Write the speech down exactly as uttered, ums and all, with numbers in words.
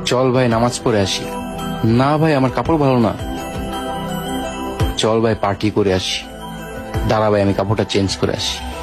চল ভাই নামাজ পড়ে আসি। না ভাই আমার কাপড় ভালো না। চল ভাই পার্টি করে আসি। দাঁড়া ভাই আমি কাপড়টা চেঞ্জ করে আসি।